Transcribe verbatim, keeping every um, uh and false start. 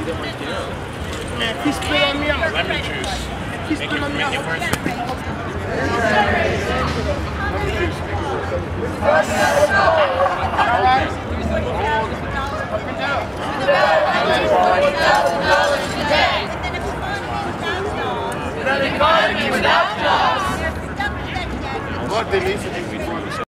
Man, if he spit on me, I'm a lemon juice. If he spit on me, I'm a lemon juice. Alright? Up and down. forty thousand dollars today. Without jobs. Look, they need to